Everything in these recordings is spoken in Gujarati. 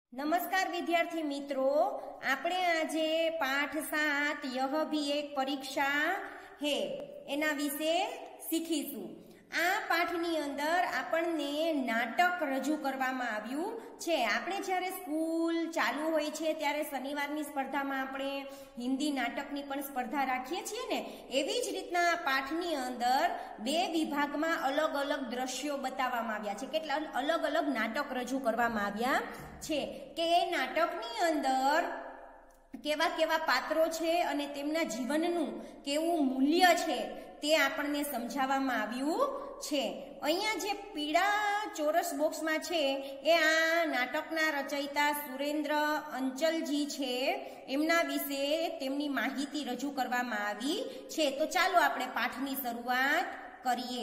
नमस्कार विद्यार्थी मित्रों, આપણે આજે પાઠ 7 यह भी एक परीक्षा है એના વિશે શીખીશું। આ પાઠની અંદર આપણને નાટક રજૂ કરવામાં આવ્યું છે। આપણે જ્યારે સ્કૂલ ચાલુ હોય છે ત્યારે શનિવારની સ્પર્ધામાં આપણે હિન્દી નાટકની પણ સ્પર્ધા રાખીએ છીએ ને, એવી જ રીતના પાઠની અંદર બે વિભાગમાં અલગ અલગ દ્રશ્યો બતાવવામાં આવ્યા છે, કેટલા અલગ અલગ નાટક રજૂ કરવામાં આવ્યા છે કે એ નાટકની અંદર કેવા કેવા પાત્રો છે અને તેમના જીવનનું કેવું મૂલ્ય છે તે આપણને સમજાવવામાં આવ્યું છે। અહીંયા જે પીળા ચોરસ બોક્સમાં છે એ આ નાટકના રચયિતા સુરેન્દ્ર અંચલજી છે, એમના વિશે તેમની માહિતી રજૂ કરવામાં આવી છે। તો ચાલો આપણે પાઠની શરૂઆત કરીએ।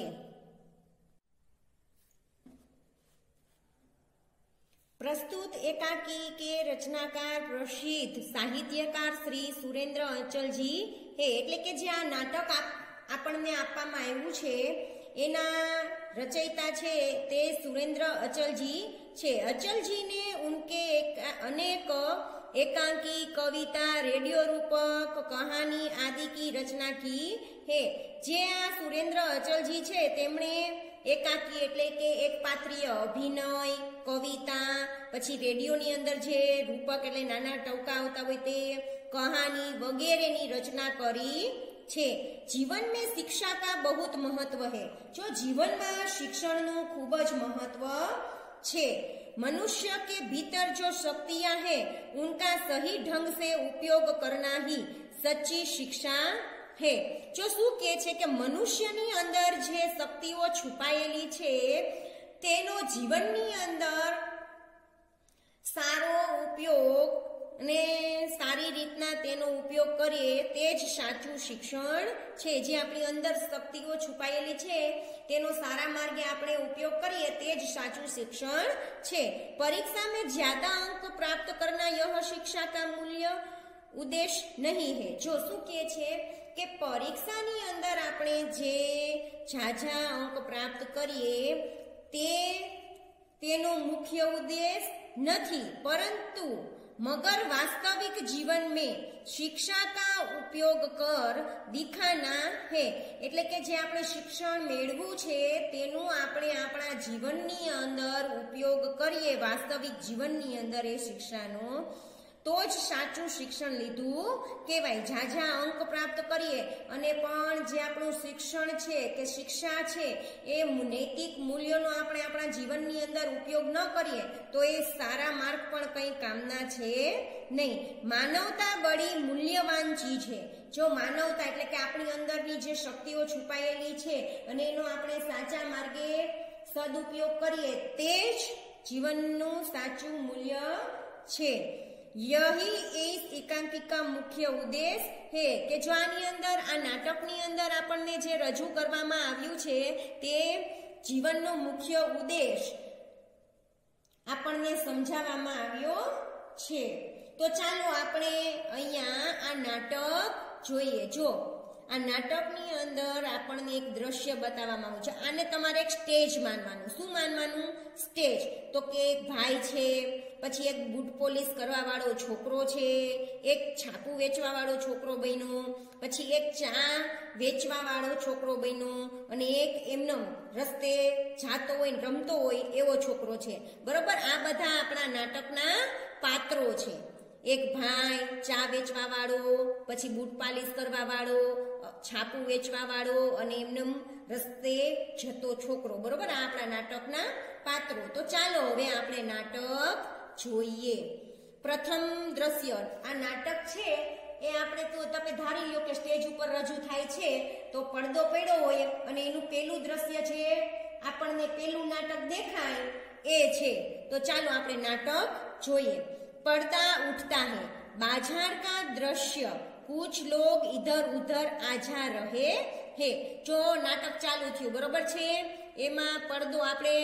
प्रस्तुत एकाकी के रचनाकार प्रसिद्ध साहित्यकार श्री सुरेंद्र अंचलजी है। एटले के जे आ नाटक आपने आपवामां आव्युं छे एना रचयिता छे ते सुरेंद्र अंचलजी छे। अंचलजी ने उनके अनेक एकांकी, कविता, रेडियो रूपक, कहानी आदि की रचना की है। जे आ सुरेंद्र अंचलजी छे तेमणे एकाकी एटले के एक पात्रीय अभिनय, कविता, पछी रेडियोनी अंदर जे रूपक एटले नाना टवका आवता होय ते, कहानी वगैरेनी रचना करी छे। जीवन में शिक्षा का बहुत महत्व है। जो जीवन में शिक्षण नु खूब ज महत्व छे। मनुष्य के भीतर जो शक्तियां हैं उनका सही ढंग से उपयोग करना ही सच्ची शिक्षा है। जो शू कहे छे के मनुष्यनी अंदर जे शक्तिओ छुपायेली छे तेनो जीवननी अंदर सारो उपयोग ने सारी रीतना तेनो उपयोग करीए तेज साचुं शिक्षण छे। जे आपणी अंदर शक्तिओ छुपायेली छे तेनो सारा मार्गे आपणे उपयोग करीए तेज साचुं शिक्षण छे। परीक्षा में ज्यादा अंक प्राप्त करना यह शिक्षा का मूल्य उद्देश्य नहीं है। जो शू कहे छे के परीक्षानी अंदर आपणे जे झाझा अंक प्राप्त करीए तेनो मुख्य उद्देश्य नहीं, परंतु मगर वास्तविक जीवन में शिक्षा का उपयोग कर दिखाना है। एटले के जे आपणे शिक्षण मेळव्युं छे तेनो आपणे आपणा जीवननी अंदर उपयोग करीए, वास्तविक जीवननी अंदर ए शिक्षानो तो ज साचुं शिक्षण लीधुं कहेवाय। झाझा अंक प्राप्त करीए अने पण जे आपणुं शिक्षण छे के शिक्षा छे ए नैतिक मूल्योनो आपणे आपणा जीवननी अंदर उपयोग न करीए तो ए सारा मार्ग पण कई कामना छे नहीं। मानवता बड़ी मूल्यवान चीज है। जो मानवता एटले के आपणी अंदरनी जे शक्तिओ छुपायेली छे अने एनो आपणे साचा मार्गे सदुपयोग करीए ते ज जीवननुं साचुं मूल्य छे। यही इस एकांकी का मुख्य उद्देश्य है कि जो आनी अंदर आ नाटकनी अंदर आपने जे रजू करवामां आव्युं छे ते जीवननो मुख्य उद्देश्य आपने समजाववामां आव्यो छे। तो चालो आपणे अहींया आ नाटक जोईए। जो आ नाटकनी अंदर आपने एक दृश्य बताववामां आव्युं छे। आने तमारे एक स्टेज मानवानुं। शुं मानवानुं? स्टेज। तो के एक भाई छे, पछी एक बूट पोलिस करवा वाळो छोकरो छे, एक छापू वेचवा वाळो छोकरो बन्यो, पछी एक चा वेचवा वाळो छोकरो बन्यो अने एक एमनो रस्ते जातो होय रमतो होय एवो छोकरो छे। बरोबर, आ बधा आपणा नाटकना पात्रो छे। एक भाई चा वेचवा वाळो, पछी बूट पालिश करवा वाळो, छापू वेचवा वाळो अने एमने रस्ते जतो छोकरो। बरोबर, आ आपणा नाटकना पात्रो। तो चालो हवे आपणे नाटक જોઈએ। प्रथम दृश्य आ नाटक छे ए आपणे तो तमे धारी ल्यो के स्टेज उपर रजू थाय छे तो પડદો પડ્યો હોય અને એનું પેલું દ્રશ્ય છે આપણને પેલું નાટક દેખાય એ છે। તો ચાલો આપણે નાટક જોઈએ। पर्दा उठता है, बाजार का दृश्य, कुछ लोग इधर उधर आजा रहे है। जो नाटक चालू थयुं बरोबर छे एमां પડદો આપણે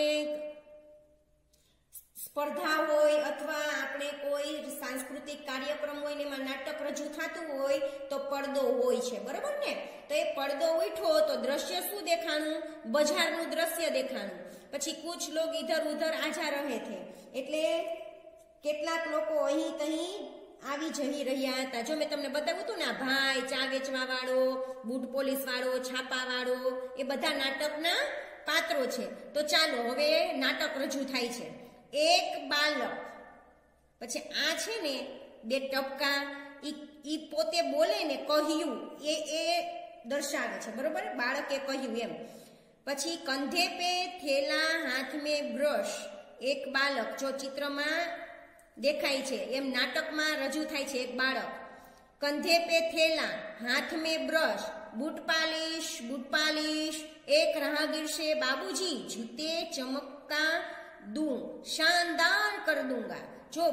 स्पर्धा होय अथवा आपणे कोई सांस्कृतिक कार्यक्रम होय ने एमां नाटक रजू थातुं होय तो પડદો होय छे। बरोबर ने? तो ए પડદો उठ्यो तो दृश्य शुं देखाणुं? बजारनुं दृश्य देखाणुं। पछी कुछ लोग इधर उधर आजा रहे थे एटले કેટલાક લોકો અહીં તહીં આવી જઈ રહ્યા હતા. જો મેં તમને બતાવ્યું હતું ને, આ ભાઈ, ચા વેચવા વાળો, બૂટ પોલીસ વાળો, છાપા વાળો, એ બધા નાટકના પાત્રો છે. તો ચાલો હવે નાટક રજૂ થાય છે. એક બાળક, પછી આ છે ને બે ટપકા, ઈ પોતે બોલે ને કહ્યું એ દર્શાવે છે, બરોબર, બાળકે કહ્યું એમ. પછી કંધે પે થેલા હાથ મેં બ્રશ, એક બાળક, જો ચિત્રમાં દેખાય છે એમ નાટકમાં રજૂ થાય છે. એક બાળક, કંધે પે થેલા હાથ મેં બ્રશ, બૂટ પાલિશ, એક રાહગીર से बाबूजी जूते चमका दूं, शानदार कर दूंगा. જો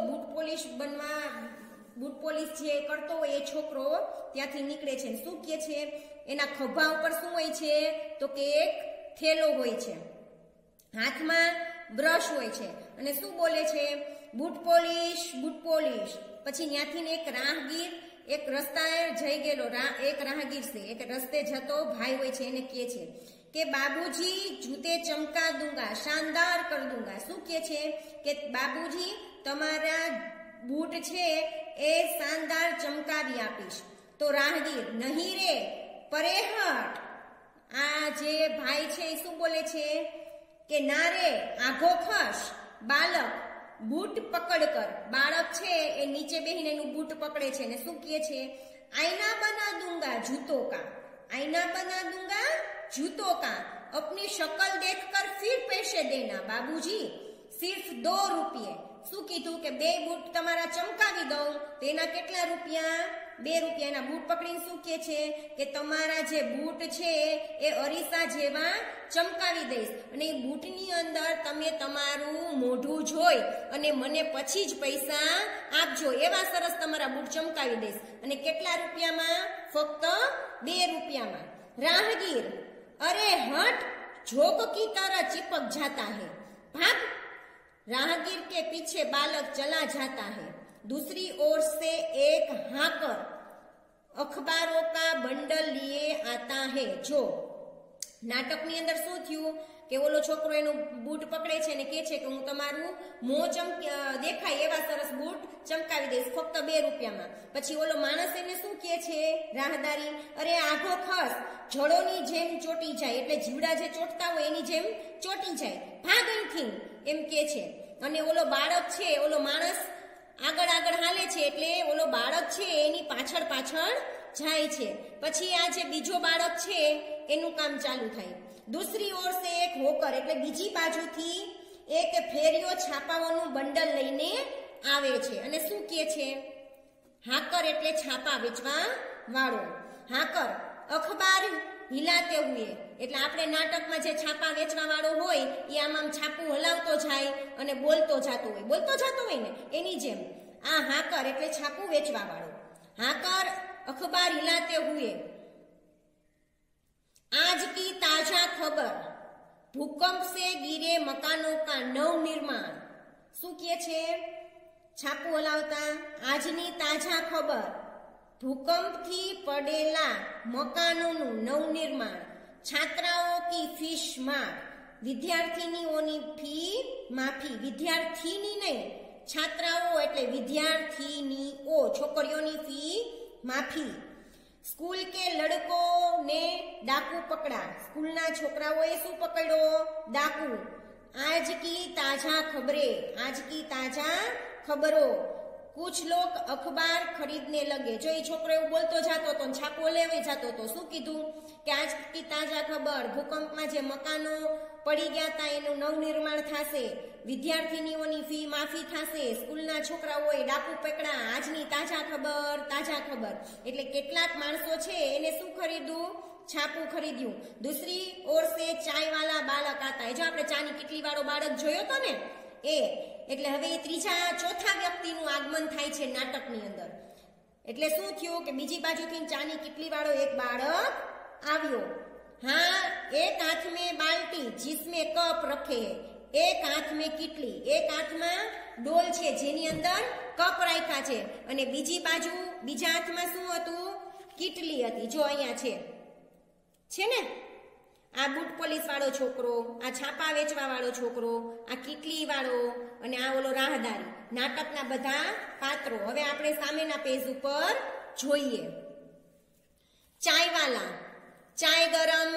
બૂટ પોલીસ જે કરતો હોય એ છોકરો ત્યાંથી નીકળે છે. શું કહે છે? એના ખભા ઉપર શું હોય છે? તો કે એક થેલો હોય છે, હાથમાં બ્રશ હોય છે, અને શું બોલે છે? Boot polish. પછી ત્યાંથી એક રાહગીર, એક રસ્તાએ જઈ ગયેલો એક રાહગીર છે, એક રસ્તે જતો ભાઈ હોય છે, એને કહે છે કે બાબુજી જૂતે ચમકા દૂંગા, શાનદાર કર દૂંગા. શું કહે છે? કે બાબુજી તમારા બૂટ છે એ શાનદાર ચમકાવી આપીશ. તો રાહગીર, નહીં રે પરેહટ. આ જે ભાઈ છે એ શું બોલે છે? કે ના રે આઘો ખસ. બાળક, બૂટ પકડ કર. બાળક છે એ નીચે બેહીને એનું બૂટ પકડે છે ને શું કહે છે? આઈના બના દૂંગા જૂતો કા, आईना बना दूंगा जूतों का, अपनी शक्ल देखकर फिर पैसे देना बाबूजी, सिर्फ 2 रुपये. શું કીધું કે 2 બૂટ તમારા ચમકાવી દઉં, તેના કેટલા રૂપિયા? 2 રૂપિયાના બૂટ પકડીને શું કહે છે કે તમારા જે બૂટ છે એ અરીસા જેવા ચમકાવી દઈશ, અને એ બૂટની અંદર તમે તમારું મોઢું જોઈ અને મને પછી જ પૈસા આપજો, એવા સરસ તમારા બૂટ ચમકાવી દઈશ. અને કેટલા રૂપિયામાં? ફક્ત 2 રૂપિયામાં. राहगीर, अरे हट, झोंक की तरह चिपक जाता है, भाग. राहगीर के पीछे बालक चला जाता है. दूसरी ओर से एक हाकर अखबारों का बंडल लिए आता है. जो નાટકની અંદર શું થયું કે ઓલો છોકરો એનું બૂટ પકડે છે ને કહે છે કે હું તમારું મોં દેખાય એવા સરસ બૂટ ચમકાવી દઈશ ફક્ત 2 રૂપિયામાં. પછી ઓલો માણસ એને શું કહે છે? રાહદારી, અરે આઘો ખસ, જળોની જેમ ચોટી જાય, એટલે જીવડા જે ચોટતા હોય એની જેમ ચોટી જાય, ભાગ અહીંથી, એમ કહે છે. અને ઓલો બાળક છે, ઓલો માણસ આગળ હાલે છે, એટલે ઓલો બાળક છે એની પાછળ જાય છે. પછી આ જે બીજો બાળક છે એનું કામ ચાલુ થાય. દૂસરી ઓર સે એક હોકર, એટલે બીજી બાજુથી એક ફેરિયો છાપાઓનું બંડલ લઈને આવે છે. અને શું કહે છે? હાકર એટલે છાપા વેચવા વાળો. હાકર અખબાર હિલાતે હુએ, એટલે આપણે નાટકમાં જે છાપા વેચવા વાળો હોય એ આમ છાપું હલાવતો જાય અને બોલતો જતો હોય ને એની જેમ આ હાકર એટલે છાપું વેચવા વાળો. हाकर अखबार हिलाते हुए, आज की ताजा खबर, भूकंप से गिरे मकानों का नवनिर्माण. શું કહે છે? છાપું હલાવતા આજની તાજા ખબર, ભૂકંપથી પડેલા મકાનોનું નવનિર્માણ, છાત્રાઓ કી ફીસ માફ, વિદ્યાર્થીનીઓની ફી માફી. વિદ્યાર્થીની નહીં, છાત્રાઓ એટલે વિદ્યાર્થીનીઓ, છોકરીઓની ફી માફી. સ્કૂલ કે લડકો ને ડાકુ પકડા, સ્કૂલના છોકરાઓએ શું પકડ્યો? ડાકુ. आज की ताजा खबरें, आज की ताजा खबरों, कुछ लोग अखबार खरीदने लगे. जो ये छोकरो એવું બોલતો જાતો તો છાપો લેવી જાતો તો શું કીધું કે આજ કી તાજા ખબર, ભૂકંપમાં જે મકાનો પડી ગયા હતા એનું નવનિર્માણ થશે, વિદ્યાર્થીનીઓની ફી માફી થશે, સ્કૂલના છોકરાઓએ ડાકુ પકડા, આજની તાજા ખબર. એટલે કેટલાક માણસો છે એને શું ખરીદ્યું? છાપું ખરીદ્યું. દૂસરી ઓર સે ચાય વાલા બાળક આતા. જો આપણે ચાની કેટલી વાળો બાળક જોયો તો ને એ, એટલે હવે ચોથા વ્યક્તિનું આગમન થાય છે નાટકની અંદર. એટલે શું થયું કે બીજી બાજુથી ચાની કેટલી વાળો એક બાળક આવ્યો. हाँ, एक हाथ में बाल्टी जिसमें कप रखे, एक हाथ में किटली, एक हाथમાં ડોલ છે જેની અંદર કપ રાખ્યા છે, અને બીજી બાજુ બીજા હાથમાં શું હતું? કિટલી હતી. જો અહીંયા છે ને, આ બુટ પોલીસ વાળો છોકરો, આ છાપા વેચવા વાળો છોકરો, આ કીટલી વાળો અને આ ઓલો રાહદારી, નાટકના બધા પાત્રો. હવે આપણે સામેના પેજ ઉપર જોઈએ. ચાયવાલા, चाय गरम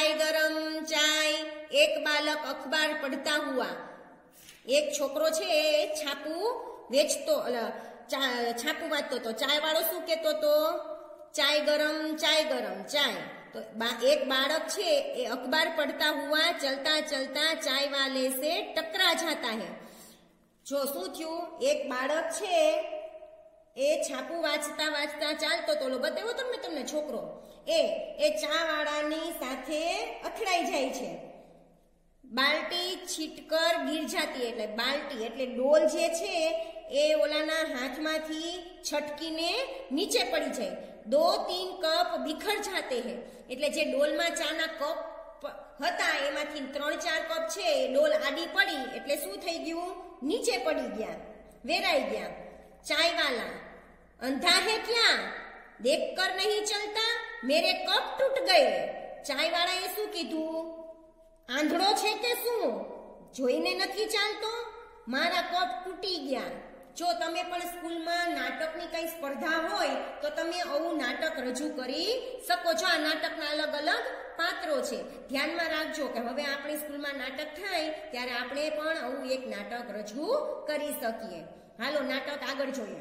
चाय. एक बालक अखबार पढ़ता हुआ. एक छोकरो छे छापू वेचतो छापू वांचतो तो चाय वाळो शुं कहेतो तो चाय गरम चाय. तो एक बालक छे ए अखबार पढ़ता हुआ चलता चलता चाय वाले से टकरा जाता है. जो शुं थयुं, एक बालक छे ए छापू वांचता वांचता चालतो तो बताव्यो तमने छोकरो ए चा वाळानी साथे અથડાઈ જાય છે. बाल्टी छीटकर गिर जाती है. એટલે બાલ્ટી એટલે ડોલ જે છે એ ઓલાના હાથમાંથી છટકીને નીચે પડી જાય. 2-3 કપ बिखर जाते हैं. એટલે જે ડોલમાં ચાના કપ હતા એમાંથી 3-4 કપ છે એ ડોલ આડી પડી એટલે શું થઈ ગયું, નીચે પડી ગયા, વેરાઈ ગયા. चाय वाला अंधा है क्या, देखकर नहीं चलता, मेरे कप टूट गए. चाय वाला ए શું કીધું, આંધળો છે કે શું, જોઈને નથી ચાલતો, મારા કપ તૂટી ગયા. જો તમે પણ સ્કૂલમાં નાટકની કઈ સ્પર્ધા હોય તો તમે આવું નાટક રજૂ કરી શકો છો. આ નાટકના અલગ અલગ પાત્રો છે. ધ્યાનમાં રાખજો કે હવે આપણી સ્કૂલમાં નાટક થાય ત્યારે આપણે પણ આવું એક નાટક રજૂ કરી શકીએ. હાલો નાટક આગળ જોઈએ.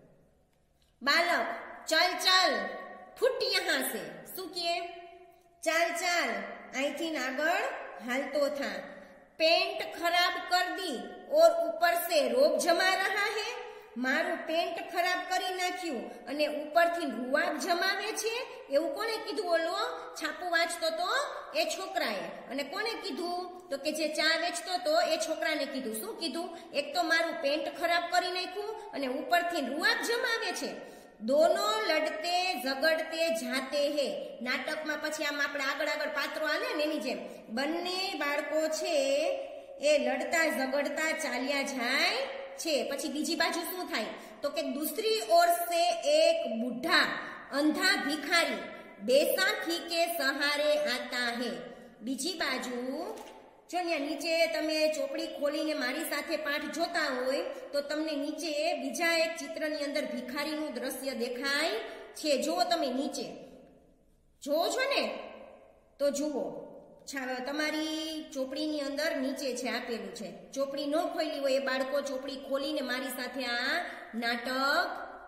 बालक चल चल फुट यहां से. શું કહે, ચાલ ચાલ અહીંથી આગળ હાલતો થા. पेंट खराब कर दी और ऊपर से रोब जमा रहा है. મારું પેન્ટ ખરાબ કરી નાખ્યું અને ઉપરથી રૂવાબ જમાવે છે. એવું કોણે કીધું, ઓલો છાપું વાંચતો તો એ છોકરાએ. અને કોણે કીધું તો કે જે ચા વેચતો તો એ છોકરાને કીધું. શું કીધું, એક તો મારું પેન્ટ ખરાબ કરી નાખ્યું અને ઉપરથી રૂવાબ જમાવે છે. दोनों लड़ते झगड़ते जाते हैं. नाटकમાં પછી આમ આપણે આગળ આગળ પાત્રો આલે ને એની જેમ બંને બાળકો છે એ લડતા ઝઘડતા ચાલ્યા જાય છે. પછી બીજી બાજુ શું થાય તો કે दूसरी ओर से एक बूढ़ा अंधा भिखारी बैसाखी के सहारे आता है. બીજી બાજુ જો નીચે તમે ચોપડી ખોલીને મારી સાથે પાઠ જોતા હોય તો તમને નીચે બીજા એક ચિત્રની અંદર ભિખારીનું દ્રશ્ય દેખાય છે. જો તમે નીચે જોવો છો ને તો જુઓ, તમારી ચોપડીની અંદર નીચે છે આપેલું છે. ચોપડી ન ખોલી હોય એ બાળકો ચોપડી ખોલીને મારી સાથે આ નાટક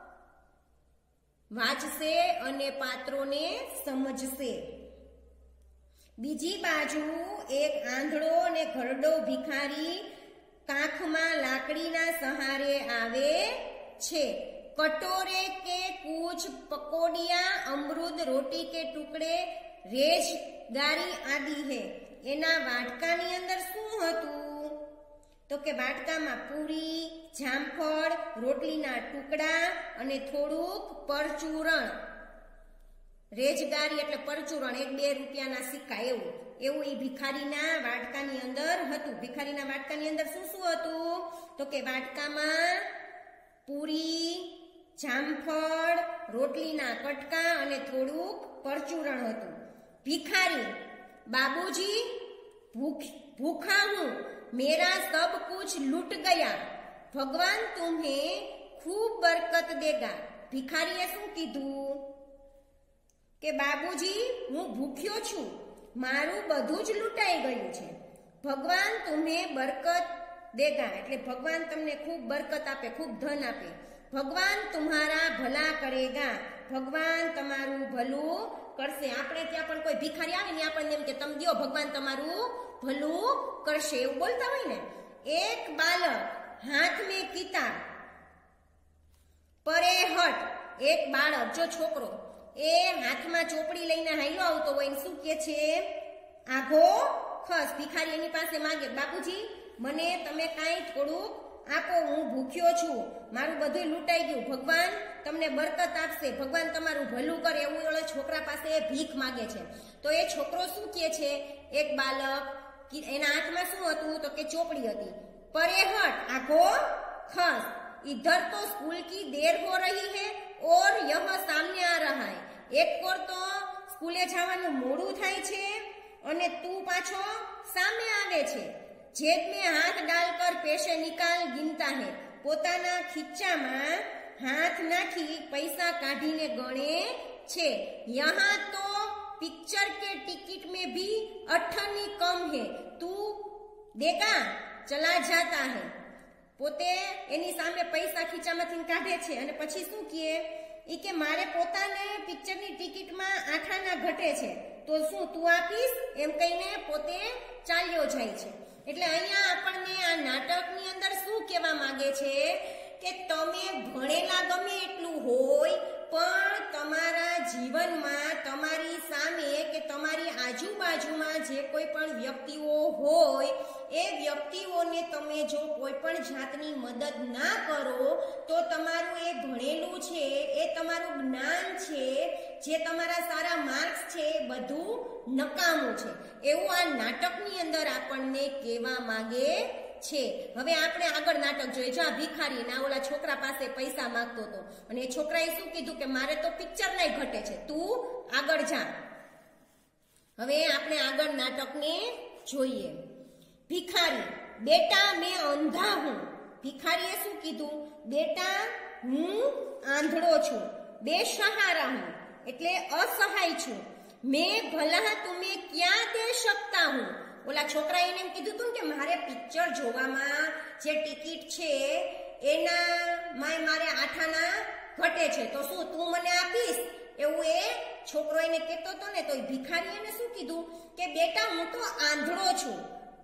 વાંચશે અને પાત્રોને સમજશે. બીજી બાજુ એક આંધળો અને ઘરડો ભિખારી કાંખમાં લાકડીના સહારે આવે છે. કટોરે કે કુછ પકોડિયા, અમૃત, રોટી કે ટુકડે, રેજ ગારી આદિ હે. એના વાટકાની અંદર શું હતું તો કે વાટકામાં પૂરી, જામફળ, રોટલીના ટુકડા અને થોડુંક પરચૂરણ. રેજગારી એટલે પરચૂરણ, 1-2 રૂપિયાના સિક્કા એવું એ ભિખારીના વાટકાની અંદર હતું. ભિખારીના વાટકાની અંદર શું શું હતું તો કે વાટકામાં પૂરી, જામફળ, રોટલીના કટકા અને થોડુંક પરચૂરણ હતું. ભિખારી, બાબूजी भूखा हूं, मेरा सब कुछ लूट गया, भगवान तुम्हें खूब बरकत देगा. ભિખારીએ શું કીધું કે બાબूजी હું ભૂખ્યો છું, મારું બધું જ લૂંટાઈ ગયું છે. ભગવાન તુમ્હે બરકત દેગા એટલે ભગવાન તમને ખૂબ બરકત આપે, ખૂબ ધન આપે. ભગવાન તુમ્હારા ભલા કરેગા, ભગવાન તમારું ભલું કરશે. આપણે ત્યાં પણ કોઈ ભિખારી આવે ને આપણને એમ કે તમે દો, ભગવાન તમારું ભલું કરશે એવું બોલતા હોય ને. એક બાલક હાથ મેં કિતાબ પરે હટ, એક બાળક જો છોકરો એ હાથમાં ચોપડી લઈને હાલ્યો આવતો હોય ને શું કે છે આઘો ખસ. ભિખારી એની પાસે માંગે, બાપુજી મને તમે કાંઈ થોડુંક આપો, હું ભૂખ્યો છું, મારું બધું લૂંટાઈ ગયું, ભગવાન તમને બરકત આપશે, ભગવાન તમારું ભલું કરે એવું ઓલા છોકરા પાસે ભીખ માંગે છે. તો એ છોકરો શું કહે છે, એક બાલક એના હાથમાં શું હતું તો કે ચોપડી હતી. પરે હટ આઘો खस, इधर तो स्कूल की देर हो रही है और यह सामने आ रहा है. एक कोर तो स्कूले जावानुं मोडुं थाय छे અને તું પાછો સામે આવે છે। जेब में हाथ डालकर पैसे निकाल गिनता है, પોતાના ખીચામાં हाथ नाखी पैसा काढ़ीने गणे छे। यहाँ तो पिक्चर के टिकट में भी अठन्नी कम है, तू देगा चला जाता है। પોતે એની સામે પૈસા ખીચામાંથી કાઢે છે અને પછી શું કહે ઈ કે મારે પોતાને પિક્ચરની ટિકિટમાં આઠાના ઘટે છે, તો શું તું આપીશ એમ કહીને પોતે ચાલ્યો જાય છે। એટલે અહીંયા આપણને આ નાટકની અંદર શું કહેવા માંગે છે કે તમે ભણેલા ગમે એટલું હોય પણ તમારા જીવનમાં તમારી સામે કે તમારી આજુબાજુમાં જે કોઈ પણ વ્યક્તિઓ હોય એ વ્યક્તિઓને તમે જો કોઈ પણ જાતની મદદ ના કરો તો તમારું એ ભણેલું છે, એ તમારું જ્ઞાન છે, જે તમારા સારા માર્ક્સ છે એ બધું નકામું છે, એવું આ નાટકની અંદર આપણને કહેવા માંગે છે। હવે આપણે આગળ નાટક જોઈએ। જો આ ભિખારી ના ઓલા છોકરા પાસે પૈસા માંગતો હતો અને એ છોકરાએ શું કીધું કે મારે તો પિક્ચર નહીં ઘટે છે, તું આગળ જા। હવે આપણે આગળ નાટકને જોઈએ। ભિખારી, બેટા મેં અંધા હું। ભિખારીએ શું કીધું? બેટા હું આંધળો છું, બેસહારા હું એટલે અસહાય છું। મેં ભલા तुम्हें क्या दे सकता हूँ। ઓલા છોકરાએ એને એમ કીધું હતું કે મારે પિક્ચર જોવામાં જે ટિકિટ છે એના મારે આઠાના ઘટે છે, તો શું તું મને આપીશ? એવું એ છોકરો એને કહેતો હતો ને, તો એ ભિખારી એને શું કીધું કે બેટા હું તો આંધળો છું,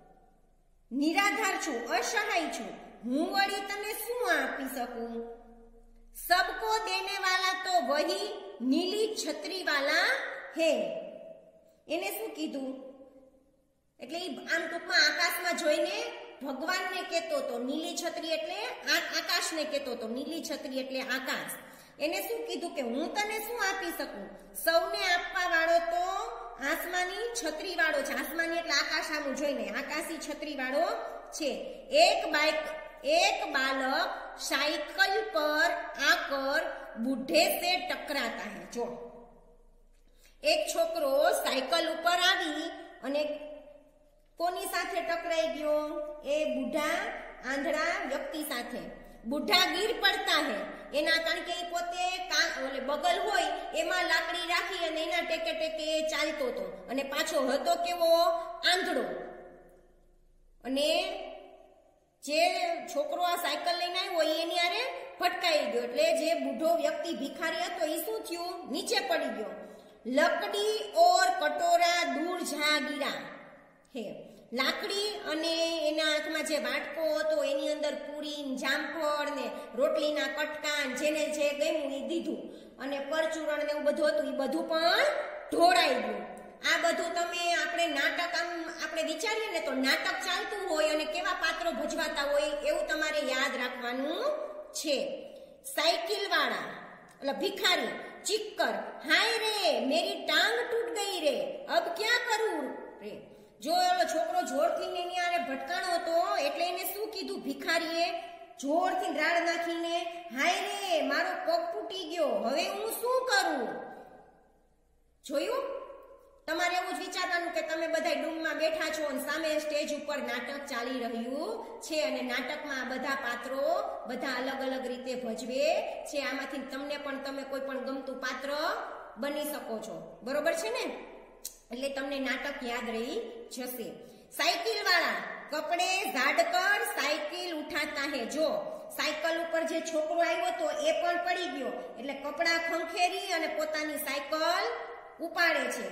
નિરાધાર છું, અસહાય છું, હું વળી તને શું આપી શકું? सबको देने वाला तो वही नीली छतरी वाला है। એને શું કીધું એટલે આમ ટૂંકમાં આકાશમાં જોઈને ભગવાનને કહેતો હતો। નીલી છત્રી એટલે આકાશને કહેતો હતો, નીલી છત્રી એટલે આકાશ। એને શું કીધું કે હું તને શું આપી શકું? સૌને આપવા વાળો તો આસમાની છત્રી વાળો છે, આસમાની એટલે આકાશ આમ જોઈને આકાશી છત્રી વાળો છે। एक बालक साइकिल पर आकर बूढ़े से टकराता है। जो एक छोकरो साइकिल ऊपर आवी अने कोनी साथे टकराई गयो? ए बूढ़ा आंधळा व्यक्ति साथे। बूढ़ा गिर पड़ता है एना कारण के पोते ओले बगल होय एमां लाकड़ी राखी अने एना टेके टेके चालतो तो अने पाछो हतो केवो आंधळो। अने જે છોકરો આ સાયકલ લઈને આવ્યો એની આરે ફટકાઈ ગયો એટલે જે બુઢો વ્યક્તિ ભિખારી હતો એ શું થયું? નીચે પડી ગયો। લકડી ઓર કટોરા દૂર જા ગીરા હે। લાકડી અને એના હાથમાં જે વાટકો હતો એની અંદર પૂરી જામફળ ને રોટલીના કટકા જેને જે ગમ્યું એ દીધું અને પરચૂરણ ને એવું બધું હતું એ બધું પણ ઢોળાઈ ગયું। આ બધું તમે આપણે નાટક આમ આપણે વિચારીએ ને તો નાટક ચાલતું હોય અને કેવા પાત્રો ભજવાતા હોય એવું તમારે યાદ રાખવાનું છે। સાયકલ વાળા એટલે ભિખારી ચીક કર, હાય રે મેરી ટાંગ તૂટ ગઈ રે, અબ ક્યાં કરું રે। જો ઓલો છોકરો જોરથી એની આરે ભટકાણો હતો એટલે એને શું કીધું ભિખારીએ? જોરથી રાડ નાખીને હાય રે મારો પગ તૂટી ગયો, હવે હું શું કરું? જોયું? તમારે એવું જ વિચારવાનું કે તમે બધા ડૂમમાં બેઠા છો અને સામે સ્ટેજ ઉપર નાટક ચાલી રહ્યું છે અને નાટકમાં બધા પાત્રો બધા અલગ અલગ રીતે ભજવે છે। આમાંથી તમને પણ તમે કોઈ પણ ગમતું પાત્ર બની શકો છો, બરોબર છે ને? એટલે તમને નાટક યાદ રહી જશે। સાયકલ વાળા કપડે ઝાડકર સાયકલ ઉઠાતા હે। જો સાયકલ ઉપર જે છોકરો આવ્યો તો એ પણ પડી ગયો એટલે કપડા ખંખેરી અને પોતાની સાયકલ ઉપાડે છે।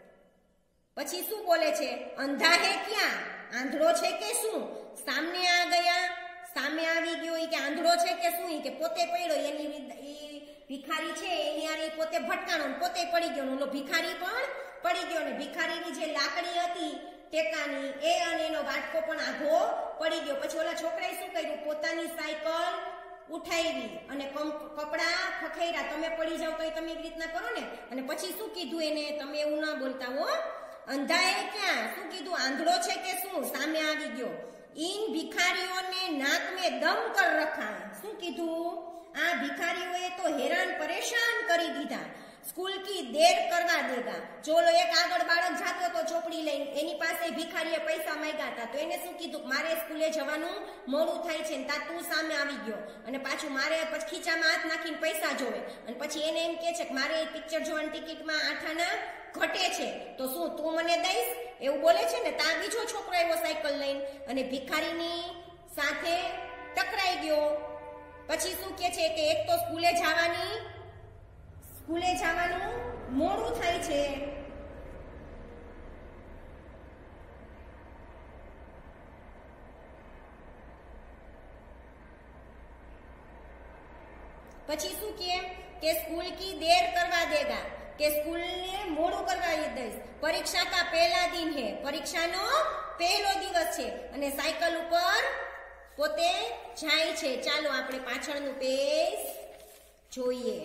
પછી શું બોલે છે? અંધા હે ક્યાં? આંધળો છે કે શું? સામને આ ગયા, સામે આવી ગયો ઈ કે આંધળો છે કે શું? ઈ કે પોતે પડ્યો, એની ભિખારી છે એની આરે પોતે ભટકાણો પોતે પડી ગયો, ઓલો ભિખારી પણ પડી ગયો ને ભિખારીની જે લાકડી હતી ટેકાની એ અને એનો વાટકો પણ આઘો પડી ગયો। પછી ઓલા છોકરાએ શું કર્યું? પોતાની સાયકલ ઉઠાવી અને કપડા ખખેર્યા। તમે પડી જાવ તો તમે એવી રીતના કરો ને। અને પછી શું કીધું એને? તમે એવું ના બોલતા હો। અંધા હે ક્યાં? શું કીધું? આંધળો છે કે શું? સામે આવી ગયો। इन भिखारियों ने नाक में दम कर रखा है। શું કીધું? આ ભિખારીઓએ તો હેરાન પરેશાન કરી દીધા। स्कूल की देर करवा देगा। चलो एक આગળ બાળક જાતો તો ચોપડી લઈને, એની પાસે ભિખારીએ પૈસા માંગ્યા હતા, તો એને શું કીધું, મારે સ્કૂલે જવાનું મોડું થાય છે ને તા તું સામે આવી ગયો અને પાછું મારે પછી ખીચામાં હાથ નાખીને પૈસા જોવે અને પછી એને એમ કહે છે કે મારે પિક્ચર જોવાની ટિકિટમાં 8 આના ઘટે છે, તો શું તું મને દઈશ, એવું બોલે છે ને। તા બીજો છોકરો આવ્યો સાયકલ લઈને અને ભિખારીની સાથે ટકરાઈ ગયો। પછી શું કહે છે કે એક તો સ્કૂલે જવાનું મોડું થાય છે, પછી શું કે स्कूल की देर करवा देगा, કે स्कूल ने મોડું કરવાવી દઈશ। પરીક્ષા કા પહેલા દિન હે, પરીક્ષાનો પહેલો દિવસ છે અને સાયકલ ઉપર પોતે જાય છે। ચાલો આપણે પાછળનું પેજ જોઈએ।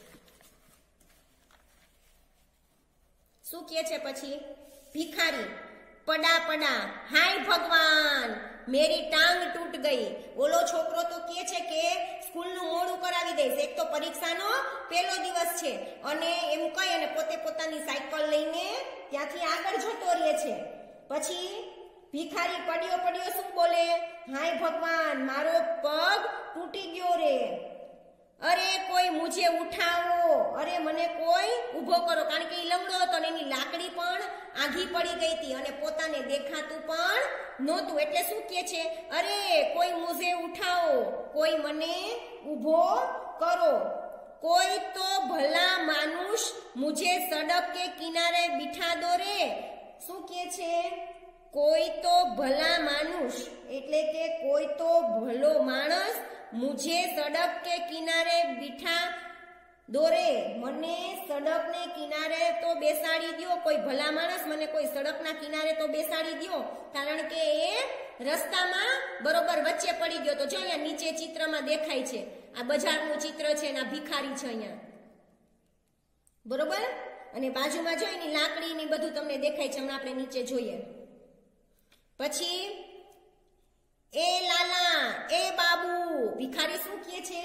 શું કહે છે પછી, ભિખારી પડા પડા હાય ભગવાન मेरी टांग टूट गई। ઓલો છોકરો તો કહે છે કે સ્કૂલનું મોડું કરાવી દઈશ, એક તો પરીક્ષાનો પહેલો દિવસ છે અને એમ કહી અને પોતે પોતાની સાયકલ લઈને ત્યાંથી આગળ જતો રહે છે। પછી ભિખારી પડ્યો શું બોલે, હાય ભગવાન મારો પગ તૂટી ગયો રે, અરે કોઈ મુझे ઉઠાવો, અરે મને કોઈ ઊભો કરો, કારણ કે એ લંગડો હતો ને એની લાકડી પણ આઘી પડી ગઈ હતી અને પોતાને દેખાતું પણ નહોતું, એટલે શું કહે છે, અરે કોઈ મુझे ઉઠાવો, કોઈ મને ઊભો કરો, कोई तो भला मानुष मुझे सड़क के किनारे बिठा दो रे। શું કહે છે, કોઈ તો ભલા માનુષ એટલે કે કોઈ તો ભલો માણસ मुझे सड़क के किनारे बिठा दो रे, મને સડકને કિનારે તો બેસાડી દો, કોઈ ભલા માણસ મને કોઈ સડકના કિનારે તો બેસાડી દો, કારણ કે એ રસ્તામાં બરોબર વચ્ચે પડી ગયો। તો જો અહીંયા નીચે ચિત્રમાં દેખાય છે, આ બજારનું ચિત્ર છે અને આ ભિખારી છે અહીંયા બરોબર, અને બાજુમાં જો એની લાકડી ની બધું તમને દેખાય છે। હમણાં આપણે નીચે જોઈએ। પછી ए लाला ए बाबू, भिखारी શું કહે છે,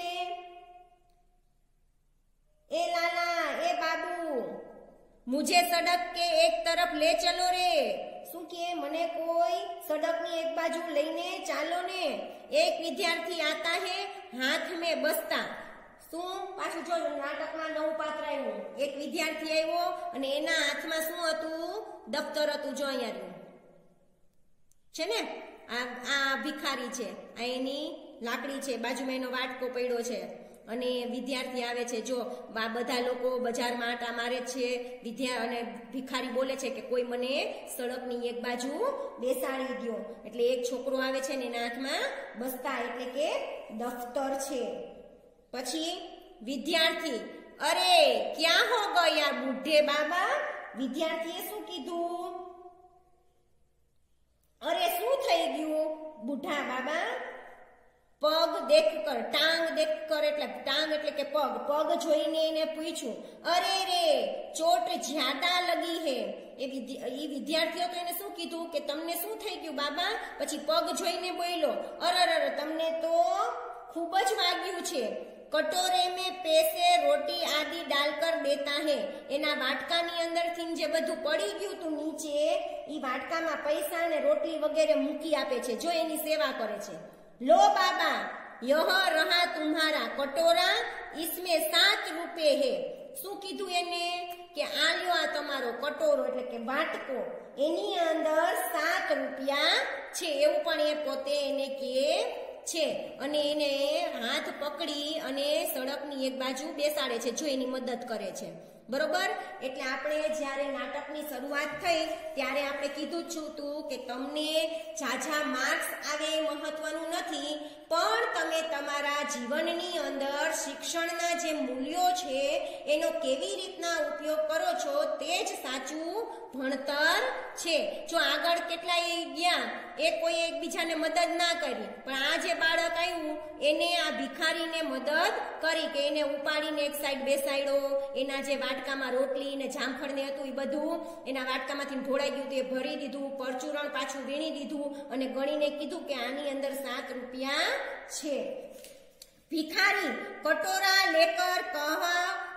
ए लाला ए बाबू मुझे सड़क के एक तरफ ले चलो रे। શું કે મને કોઈ સડકની એક બાજુ લઈને ચાલો ને। એક વિદ્યાર્થી आता है हाथ में बस्ता। શું પાછું જો નાટકમાં નવું પાત્ર આવ્યું, એક વિદ્યાર્થી આવ્યો અને એના હાથમાં શું હતું, દફતર હતું। જો અહીંયા છે ને આ ભિખારી છે, આ એની લાકડી છે, બાજુમાં એનો વાટકો પડ્યો છે અને વિદ્યાર્થી આવે છે। જો આ બધા લોકો બજારમાં આટા મારે છે અને ભિખારી બોલે છે કે કોઈ મને સડકની એક બાજુ બેસાડી દો, એટલે એક છોકરો આવે છે ને એના હાથમાં બસ્તા એટલે કે દફતર છે। પછી વિદ્યાર્થી અરે ક્યાં હો ગયા બુઢે બાબા, વિદ્યાર્થીએ શું કીધું, અરે શું થઈ ગયું બુઢા બાબા, પગ દેખ કર, ટાંગ દેખ કર એટલે ટાંગ એટલે કે પગ, પગ જોઈને એને પૂછ્યું, અરે રે ચોટ જ્યાદા લગી હે। એ વિદ્યાર્થીઓ તો એને શું કીધું કે તમને શું થઈ ગયું બાબા, પછી પગ જોઈને બોલ્યો, અરે તમને તો ખૂબ જ વાગ્યું છે। कटोरे में पैसे रोटी आदि डालकर देता है, एना वाटकानी अंदरथी जे બધું પડી ગયું તું નીચે ઈ વાટકામાં પૈસા ને રોટલી વગેરે મૂકી આપે છે, જો એની સેવા કરે છે। लो बाबा यह रहा तुम्हारा कटोरा, इसमें 7 रुपए है। શું કીધું એને કે આ લ્યો આ તમારો કટોરો એટલે કે વાટકો, એની અંદર 7 રૂપિયા છે, એવું પણ એ પોતે એને કહે છે અને એને હાથ પકડી અને સડકની એક બાજુ બેસાડે છે, જો એની મદદ કરે છે બરોબર। એટલે આપણે જ્યારે નાટકની શરૂઆત થઈ ત્યારે આપણે કીધું છું કે તમને ઝાઝા માર્ક્સ આવે એ મહત્વનું નથી, પણ તમે તમારા જીવનની અંદર શિક્ષણના જે મૂલ્યો છે એનો કેવી રીતના ઉપયોગ કરો છો તે જ સાચું ભણતર છે। જો આગળ કેટલાય ગયા એ કોઈ એકબીજાને મદદ ના કરી, પણ આ જે બાળક આવ્યું એને આ ભિખારીને મદદ કરી કે એને ઉપાડીને એક સાઈડ બેસાડ્યો, એના જે વાટકામાં રોટલી ને જામફળ ને હતું એ બધું એના વાટકામાંથી ઢોળાઈ ગયું તે ભરી દીધું, પરચુરણ પાછું વીણી દીધું અને ગણીને કીધું કે આની અંદર 7 રૂપિયા છે। भिखारी कटोरा लेकर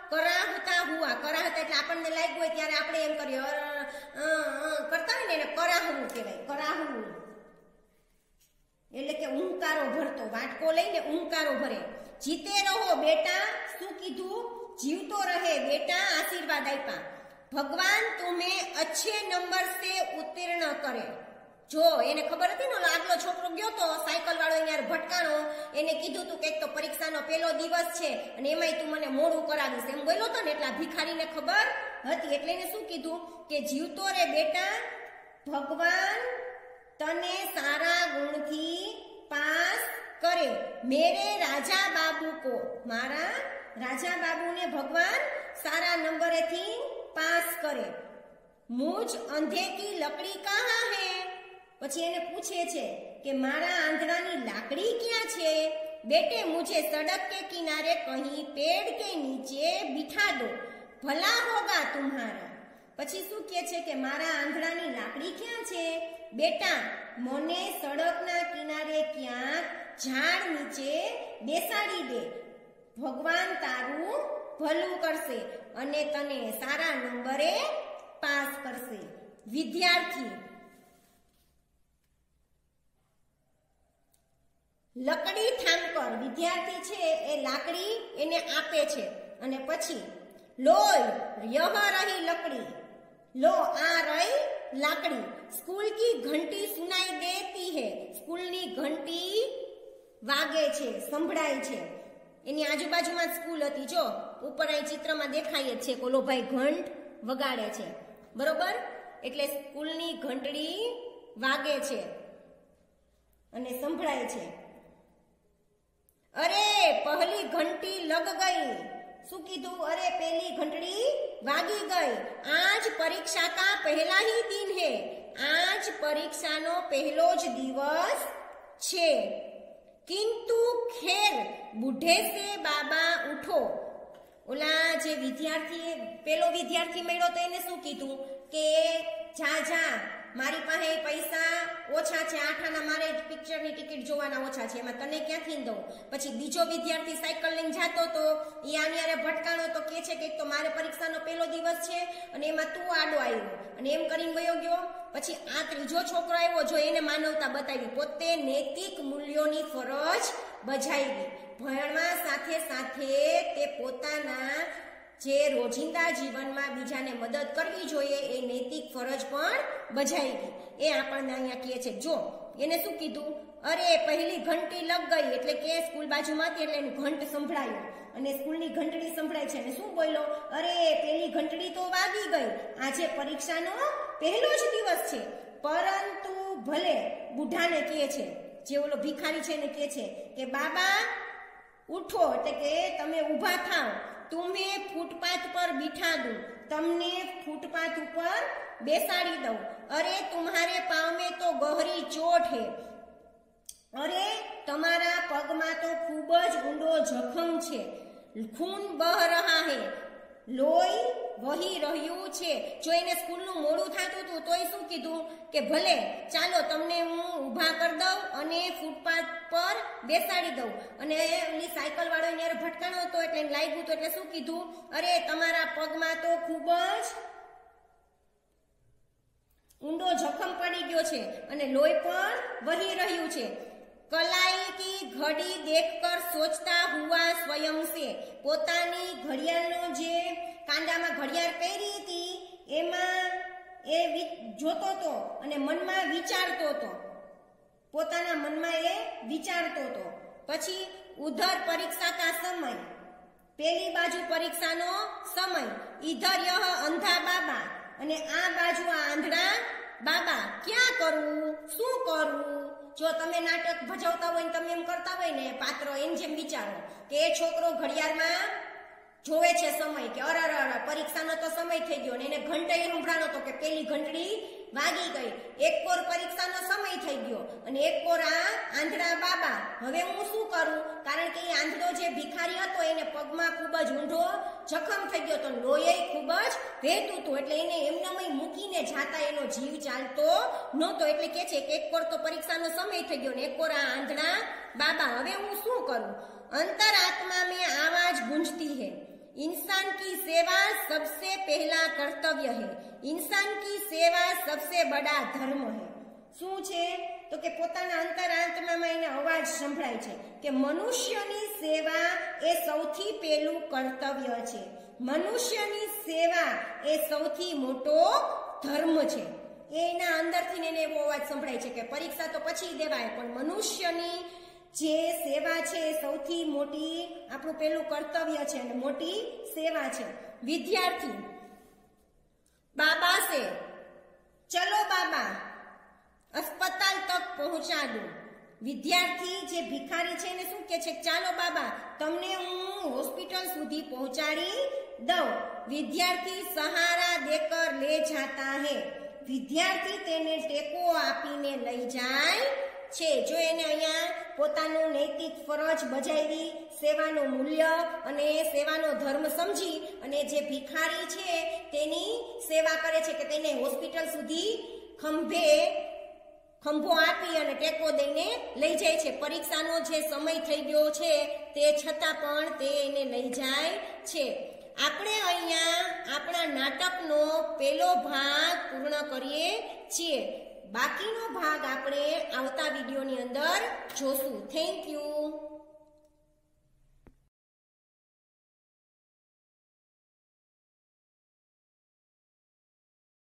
कराहता हुआ, कराहता એટલે આપણને લાગ્યું હોય ત્યારે આપણે એમ કરીએ કરતા હોય ને એને કરાહવું કહેવાય, કરાહવું એટલે કે ઊંકારો ભરતો, વાટકો લઈને ઊંકારો ભરે। જીતે રહો બેટા, શું કીધું? જીવતો રહે બેટા, આશીર્વાદ આપ્યા। ભગવાન तुम्हें अच्छे नंबर से उत्तीर्ण करे। જો એને ખબર હતી ને, આગલો છોકરો ગયો તો સાયકલ વાળો યાર ભટકાણો, એને કીધું તું કે તો પરીક્ષાનો પહેલો દિવસ છે અને એમાંય તું મને મોડું કરાવીશ એમ બોલ્યો તો ને, એટલે ભિખારીને ખબર હતી એટલે એને શું કીધું કે જીવતો રે બેટા, ભગવાન તને સારા ગુણથી પાસ કરે। મેરે રાજા બાબુ को, મારા રાજા બાબુને ભગવાન સારા નંબરેથી પાસ કરે। મુझ અંધે કી લકડી કહાં હે, પછી એને પૂછે છે કે મારા આંધળાની લાકડી ક્યાં છે? બેटे मुझे सड़क के किनारे कहीं पेड़ के नीचे बिठा दो, भला होगा तुम्हारा। પછી શું કહે છે કે મારા આંધળાની લાકડી ક્યાં છે? બેટા મને સડકના કિનારે ક્યાંક ઝાડ નીચે બેસાડી દે, ભગવાન તારું ભલું કરશે અને તને સારા નંબરે પાસ કરશે। વિદ્યાર્થી લકડી થામકર, વિદ્યાર્થી છે એ લાકડી એને આપે છે અને પછી લો યહ રહી લકડી, લો આ રહી લાકડી। સ્કૂલ કી ઘંટી સુનાઈ દેતી હે, સ્કૂલની ઘંટી વાગે છે, સંભળાય છે। એની આજુબાજુમાં સ્કૂલ હતી, જો ઉપર અહીં ચિત્રમાં દેખાય જ છે, કોલો ભાઈ ઘંટ વગાડે છે, બરોબર? એટલે સ્કૂલની ઘંટડી વાગે છે અને સંભળાય છે। અરે પહેલી ઘંટી લગ ગઈ, શું કીધું? અરે પેલી ઘંટડી વાગી ગઈ। આજ પરીક્ષા કા પહેલા ही दिन है, આજ પરીક્ષાનો પહેલો જ દિવસ છે। किंतु खेर बूढ़े से बाबा उठो, ઓલા જે વિદ્યાર્થી પેલો વિદ્યાર્થી મળ્યો તો એને શું કીધું કે જા જા મારી પાસે પૈસા ઓછા છે, આઠાના મારે પિક્ચરની ટિકિટ જોવાના ઓછા છે, એમાં તને ક્યાંથી દઉં? પછી બીજો વિદ્યાર્થી સાયકલ લઈને જાતો તો એ આનિયારે ભટકાણો તો કે છે કે તો મારે પરીક્ષાનો પહેલો દિવસ છે અને એમાં તું આડો આવ્યો અને એમ કરીને વયો ગયો। પછી આ ત્રીજો છોકરો આવ્યો, જો એને માનવતા બતાવી, પોતે નૈતિક મૂલ્યોની ફરજ બજાવી, ભણવા સાથે સાથે તે પોતાના જે રોજિંદા જીવનમાં બીજાને મદદ કરવી જોઈએ એ નૈતિક ફરજ પણ બજાવી। એ આપણને અહીંયા કહે છે, જો એને શું કીધું? અરે પહેલી ઘંટી લગ ગઈ, એટલે કે સ્કૂલ બાજુમાં હતી એટલે એનું ઘંટ સંભળાયું અને સ્કૂલની ઘંટડી સંભળાય છે અને શું બોલ્યો? અરે પેલી ઘંટડી તો વાગી ગઈ, આજે પરીક્ષાનો પહેલો જ દિવસ છે। પરંતુ ભલે બુઢાને કહે છે, જે ઓલો ભિખારી છે એને કહે છે કે બાબા ઉઠો, એટલે કે તમે ઊભા થાઓ, तुम्हें फुटपाथ पर बिठा दूं, તમને ફૂટપાથ ઉપર બેસાડી દઉં। અરે तुम्हारे पाँव में तो गहरी चोट है, અરે તમારા પગમાં તો ખૂબ જ ઊંડો જખમ છે। खून बह रहा है, લોહી વહી રહ્યું છે। જો એને સ્કૂલનું મોડું થતું હતું તોય શું કીધું કે ભલે ચાલો તમને હું ઊભા કરી દઉં અને ફૂટપાથ પર બેસાડી દઉં। અને ઓલી સાયકલ વાળો એને ભટકાણો હતો એટલે એને લાગ્યું તો એટલે શું કીધું? અરે તમારા પગમાં તો ખૂબ જ ઊંડો જખમ પડી ગયો છે અને લોહી પણ વહી રહ્યું છે। કलाई કી ઘડી દેખકર સોચતા હુઆ સ્વયં સે, પોતાની ઘડિયાળનો જે કાંડામાં ઘડિયાળ પહેરી હતી એમાં એ જોતો હતો અને મનમાં વિચારતો હતો, પોતાના મનમાં એ વિચારતો હતો। પછી ઉધર પરીક્ષા કા સમય, પેલી બાજુ પરીક્ષાનો સમય, ઈધર યહ અંધા બાબા, અને આ બાજુ આ આંધળા બાબા। ક્યાં કરવું, શું કરવું? જો તમે નાટક ભજવતા હોય ને તમે એમ કરતા હોય ને પાત્રો, એમ જેમ વિચારો કે એ છોકરો ઘડિયાળમાં જોવે છે સમય કે અરે પરીક્ષાનો તો સમય થઈ ગયો ને એને ઘંટડી સંભળાણો તો કે પેલી ઘંટડી વાગી ગઈ। એક કોર પરીક્ષાનો સમય થઈ ગયો અને એક કોર આ આંધળા બાબા, હવે હું શું કરું? કારણ કે એ આંધળો જે ભિખારી હતો એને પગમાં ખૂબ જ ઊંડો જખમ થઈ ગયો તો લોહી ખૂબ જ વહેતું હતું, એટલે એને એમનામાં મૂકીને જાતા એનો જીવ ચાલતો નહોતો। એટલે કે છે કે એક કોર તો પરીક્ષાનો સમય થઈ ગયો ને એક કોર આ આંધળા બાબા, હવે હું શું કરું? અંતરાત્મા મેં આવાજ ગુંજતી હૈ, इंसान की सेवा सबसे पहला कर्तव्य है, इंसान की सेवा सबसे बड़ा धर्म है। શું છે તો કે પોતાના અંતરાત્મામાં એને અવાજ સંભળાય છે કે મનુષ્યની સેવા એ સૌથી પહેલું કર્તવ્ય છે, મનુષ્યની સેવા એ સૌથી મોટો ધર્મ છે। એના અંદરથી એને એવો અવાજ સંભળાય છે કે પરીક્ષા તો પછી દેવાય પણ મનુષ્યની જે સેવા છે એ સૌથી મોટી આપણું પહેલું કર્તવ્ય છે અને મોટી સેવા છે। વિદ્યાર્થી बाबा से चलो बाबा अस्पताल तक पहुंचा दो। विद्यार्थी जे भिखारी छे ने शुं कहे छे, चालो बाबा तमने हूँ हॉस्पिटल सुधी पहुंचाड़ी दऊं। विद्यार्थी सहारा देकर ले जाता है, विद्यार्थी तेने टेको आपीने लई जाय छे। जो एने अहींया पोतानो नैतिक फरज बजावी, सेवानो मूल्य अने सेवानो धर्म समझी अने जे भिखारी छे तेनी सेवा करे छे के तेने होस्पिटल सुधी खंभो आपी अने टेको दईने लई जाय छे। परीक्षानो जे समय थई गयो छे ते छतां पण ते एने लई जाय छे। આપણે અહીંયા આપણા નાટકનો પહેલો ભાગ પૂર્ણ કરીએ છીએ, બાકીનો ભાગ આપણે આવતા વિડિયોની અંદર જોશું। Thank you.